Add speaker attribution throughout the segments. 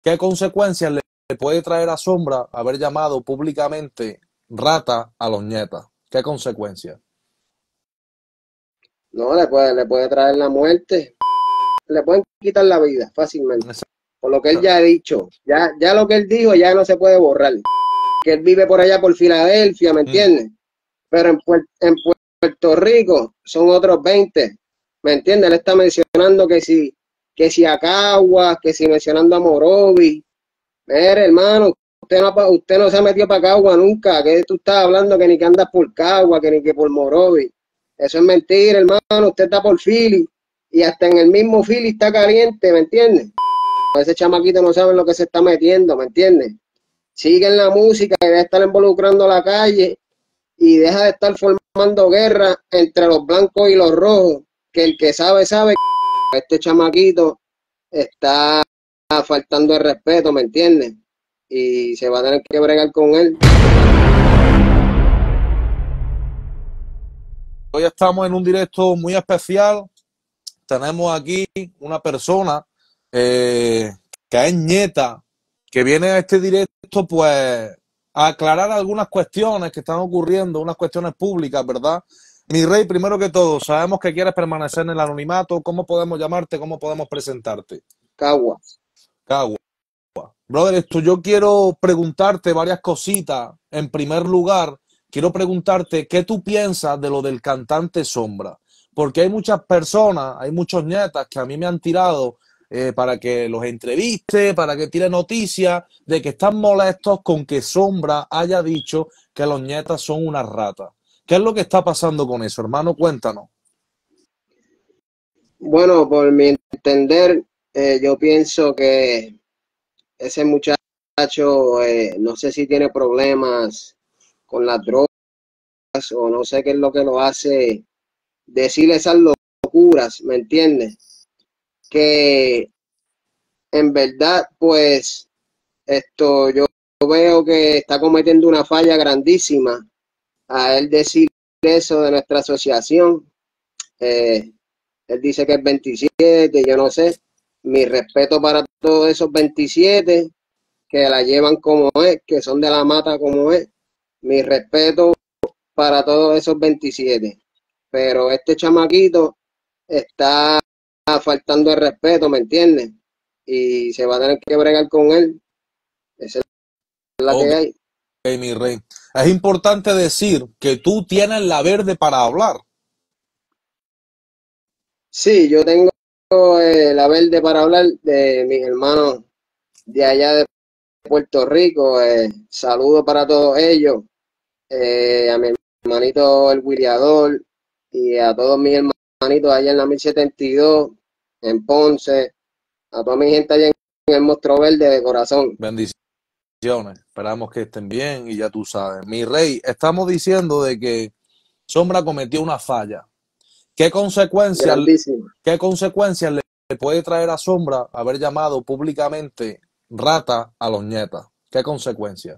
Speaker 1: ¿Qué consecuencias le puede traer a Sombra haber llamado públicamente rata a los nietas? ¿Qué consecuencias?
Speaker 2: No, le puede traer la muerte, le pueden quitar la vida fácilmente. Por lo que él ya ha dicho, ya lo que él dijo ya no se puede borrar. Que él vive por allá por Filadelfia, ¿me entiendes? Pero en Puerto Rico son otros 20, ¿me entiendes? Él está mencionando que si a Caguas, que si mencionando a Morovi. Mire, hermano, usted no se ha metido para Cagua nunca. Que tú estás hablando que ni que andas por Cagua, que ni que por Morovi. Eso es mentira, hermano. Usted está por Philly y hasta en el mismo Philly está caliente, ¿me entiendes? Ese chamaquito no sabe lo que se está metiendo, ¿me entiendes? Sigue en la música y debe estar involucrando a la calle y deja de estar formando guerra entre los blancos y los rojos. Que el que sabe, sabe que este chamaquito está faltando el respeto, ¿me entiendes? Y se va a tener que bregar con él.
Speaker 1: Hoy estamos en un directo muy especial. Tenemos aquí una persona eh, que es nieta, que viene a este directo pues a aclarar algunas cuestiones que están ocurriendo, unas cuestiones públicas, ¿verdad? Mi rey, primero que todo, sabemos que quieres permanecer en el anonimato. ¿Cómo podemos llamarte? ¿Cómo podemos presentarte?
Speaker 2: Caguas.
Speaker 1: Cagua. Brother, esto yo quiero preguntarte varias cositas. En primer lugar, quiero preguntarte qué tú piensas de lo del cantante Sombra. Porque hay muchas personas, hay muchos nietas que a mí me han tirado para que los entreviste, para que tire noticias de que están molestos con que Sombra haya dicho que los nietas son unas ratas. ¿Qué es lo que está pasando con eso, hermano? Cuéntanos.
Speaker 2: Bueno, por mi entender, yo pienso que ese muchacho, no sé si tiene problemas con las drogas o no sé qué es lo que lo hace decir esas locuras, ¿me entiendes? Que en verdad, pues, yo veo que está cometiendo una falla grandísima a él decir eso de nuestra asociación. Eh, Él dice que es 27, yo no sé. Mi respeto para todos esos 27 que la llevan como es, que son de la mata como es. Mi respeto para todos esos 27. Pero este chamaquito está faltando el respeto, ¿me entiendes? Y se va a tener que bregar con él. Esa es la
Speaker 1: Ok,
Speaker 2: que hay.
Speaker 1: mi rey. Es importante decir que tú tienes la verde para hablar.
Speaker 2: Sí, yo tengo la verde para hablar de mis hermanos de allá de Puerto Rico. Saludos para todos ellos. A mi hermanito el Wiriador y a todos mis hermanitos allá en la 1072, en Ponce, a toda mi gente allá en el Monstruo Verde de corazón.
Speaker 1: Bendiciones. Esperamos que estén bien y ya tú sabes. Mi rey, estamos diciendo de que Sombra cometió una falla. ¿Qué consecuencias,
Speaker 2: Grandísimo.
Speaker 1: qué consecuencias le puede traer a Sombra haber llamado públicamente rata a los nietas? ¿Qué consecuencias?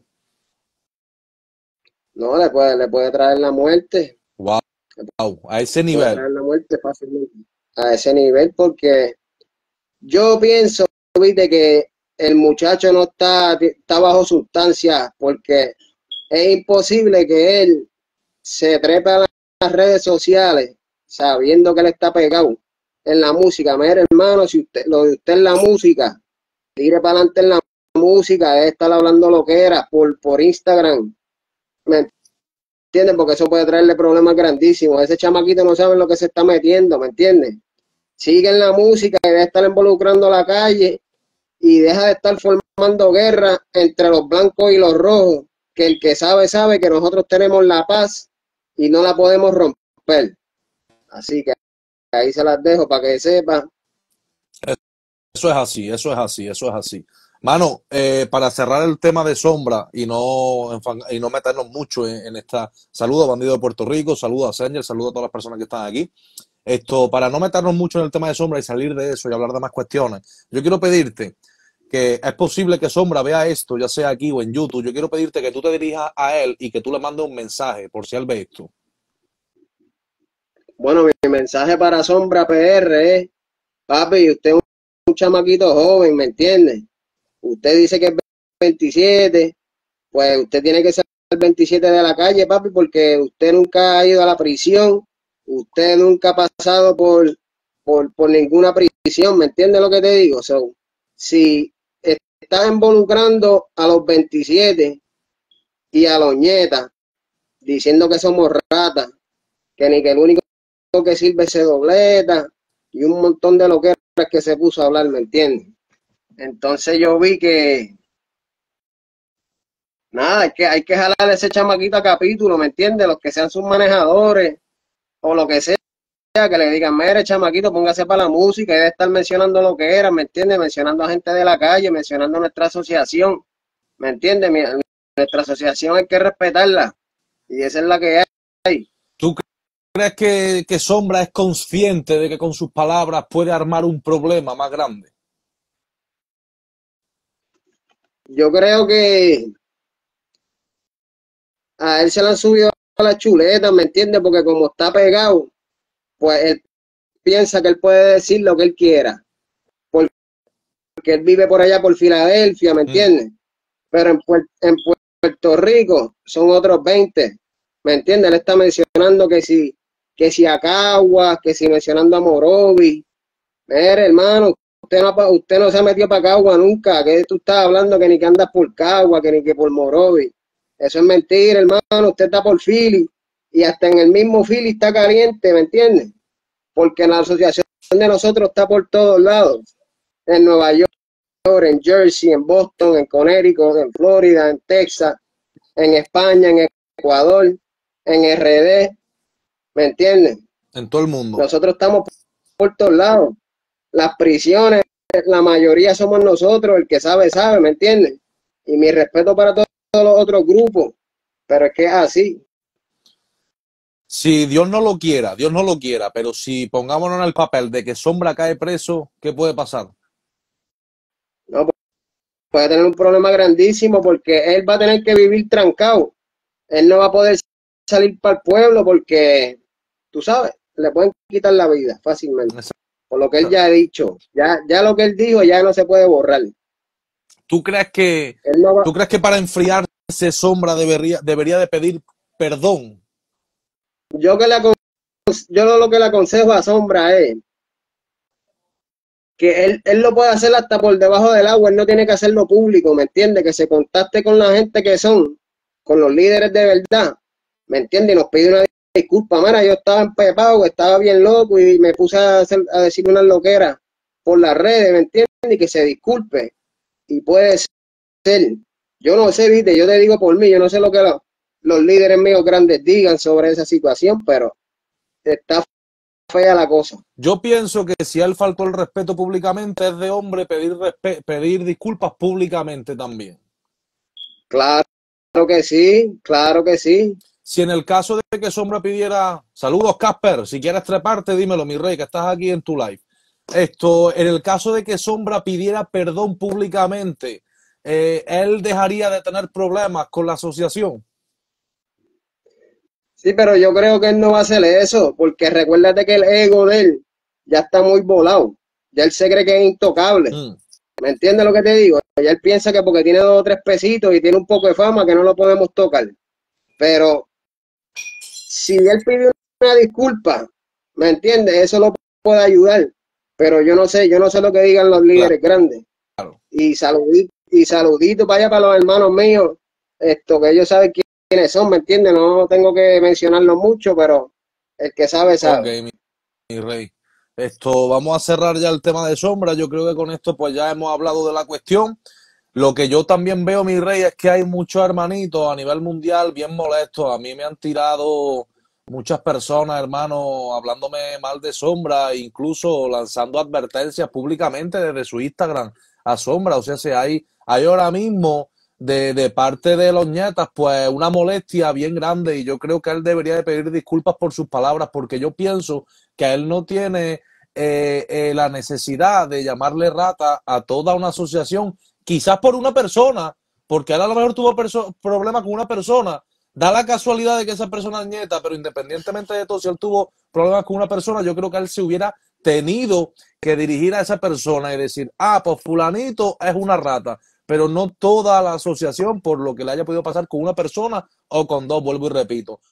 Speaker 2: No, le puede traer la muerte,
Speaker 1: Wow, a ese
Speaker 2: puede
Speaker 1: nivel.
Speaker 2: traer la muerte fácilmente a ese nivel porque yo pienso, viste, que el muchacho no está bajo sustancia porque es imposible que él se trepe a las redes sociales sabiendo que él está pegado en la música. Mire, hermano, si lo de usted es la música, tire para adelante en la música, debe estar hablando lo que era por Instagram. ¿Me entiendes? Porque eso puede traerle problemas grandísimos. Ese chamaquito no sabe en lo que se está metiendo, ¿me entiendes? Sigue en la música y debe estar involucrando a la calle y deja de estar formando guerra entre los blancos y los rojos, que el que sabe, sabe que nosotros tenemos la paz y no la podemos romper. Así que ahí se las dejo para que sepa.
Speaker 1: Eso es así, eso es así, eso es así. Mano, para cerrar el tema de Sombra y no meternos mucho en esta. Saludo a Bandido de Puerto Rico, saludo a Senger, saludo a todas las personas que están aquí. Esto, para no meternos mucho en el tema de Sombra y salir de eso y hablar de más cuestiones, yo quiero pedirte que es posible que Sombra vea esto, ya sea aquí o en YouTube. Yo quiero pedirte que tú te dirijas a él y que tú le mandes un mensaje por si él ve esto.
Speaker 2: Bueno, mi mensaje para Sombra PR es, papi, usted es un chamaquito joven, ¿me entiende? Usted dice que es 27, pues usted tiene que ser el 27 de la calle, papi, porque usted nunca ha ido a la prisión, usted nunca ha pasado por ninguna prisión, ¿me entiende lo que te digo? So, si estás involucrando a los 27 y a los nietas, diciendo que somos ratas, que ni que el único que sirve se dobleta y un montón de loqueras que se puso a hablar, ¿me entiendes? Entonces yo vi que nada, hay que jalarle ese chamaquito a capítulo, ¿me entiendes? Los que sean sus manejadores o lo que sea, que le digan, mire, chamaquito, póngase para la música y debe estar mencionando lo que era, ¿me entiendes? Mencionando a gente de la calle, mencionando nuestra asociación, ¿me entiendes? Nuestra asociación hay que respetarla y esa es la que hay.
Speaker 1: ¿Tú crees que Sombra es consciente de que con sus palabras puede armar un problema más grande?
Speaker 2: Yo creo que a él se le han subido a la chuleta, ¿me entiendes? Porque como está pegado, pues él piensa que él puede decir lo que él quiera, porque él vive por allá por Filadelfia, ¿me entiendes? Pero en Puerto Rico son otros 20, ¿me entiendes? Él está mencionando que si a Caguas, que si mencionando a Morovi. Mire, hermano, usted no se ha metido para Caguas nunca, que tú estás hablando que ni que andas por Caguas, que ni que por Morovi. Eso es mentira, hermano, usted está por Philly y hasta en el mismo Philly está caliente, ¿me entiendes? Porque la asociación de nosotros está por todos lados, en Nueva York, en Jersey, en Boston, en Connecticut, en Florida, en Texas, en España, en Ecuador, en RD, ¿me entiendes?
Speaker 1: En todo el mundo.
Speaker 2: Nosotros estamos por todos lados. Las prisiones, la mayoría somos nosotros, el que sabe, sabe, ¿me entiendes? Y mi respeto para todos los otros grupos, pero es que es así.
Speaker 1: Si Dios no lo quiera, pero si pongámonos en el papel de que Sombra cae preso, ¿qué puede pasar?
Speaker 2: No, puede tener un problema grandísimo porque él va a tener que vivir trancado. Él no va a poder salir para el pueblo porque, tú sabes, le pueden quitar la vida fácilmente. Por lo que él ya ha dicho, ya lo que él dijo ya no se puede borrar.
Speaker 1: ¿Tú crees que para enfriarse Sombra debería de pedir perdón?
Speaker 2: Yo lo que le aconsejo a Sombra es que él lo puede hacer hasta por debajo del agua, él no tiene que hacerlo público, ¿me entiende? Que se contacte con la gente que son, con los líderes de verdad, ¿me entiende? Y nos pide una disculpa, mira, yo estaba empepado, estaba bien loco y me puse a decir unas loqueras por las redes, ¿me entiende? Y que se disculpe. Y puede ser, yo no sé, viste, yo te digo por mí, yo no sé lo que los líderes míos grandes digan sobre esa situación, pero está fea la cosa.
Speaker 1: Yo pienso que si él faltó el respeto públicamente, es de hombre pedir disculpas públicamente también.
Speaker 2: Claro que sí, claro que sí.
Speaker 1: Si en el caso de que Sombra pidiera, saludos Casper, si quieres treparte, dímelo, mi rey, que estás aquí en tu live. En el caso de que Sombra pidiera perdón públicamente, él dejaría de tener problemas con la asociación.
Speaker 2: Sí, pero yo creo que él no va a hacer eso, porque recuérdate que el ego de él ya está muy volado. Ya él se cree que es intocable. ¿Me entiendes lo que te digo? Ya él piensa que porque tiene 2 o 3 pesitos y tiene un poco de fama que no lo podemos tocar. Pero si él pide una disculpa, ¿me entiendes? Eso lo puede ayudar. Pero yo no sé lo que digan los líderes grandes.
Speaker 1: Claro.
Speaker 2: Y saludito para allá para los hermanos míos, que ellos saben quiénes son, ¿me entiendes? No tengo que mencionarlos mucho, pero el que sabe, sabe.
Speaker 1: Ok, mi rey. Vamos a cerrar ya el tema de Sombra. Yo creo que con esto pues ya hemos hablado de la cuestión. Lo que yo también veo, mi rey, es que hay muchos hermanitos a nivel mundial bien molestos. A mí me han tirado muchas personas, hermano, hablándome mal de Sombra, incluso lanzando advertencias públicamente desde su Instagram a Sombra. O sea, si hay ahora mismo de parte de los nietas, pues una molestia bien grande, y yo creo que él debería de pedir disculpas por sus palabras, porque yo pienso que él no tiene la necesidad de llamarle rata a toda una asociación, quizás por una persona, porque él a lo mejor tuvo problemas con una persona. Da la casualidad de que esa persona es nieta, pero independientemente de todo, si él tuvo problemas con una persona, yo creo que él se hubiera tenido que dirigir a esa persona y decir, ah, pues fulanito es una rata. pero no toda la asociación por lo que le haya podido pasar con una persona o con dos, vuelvo y repito.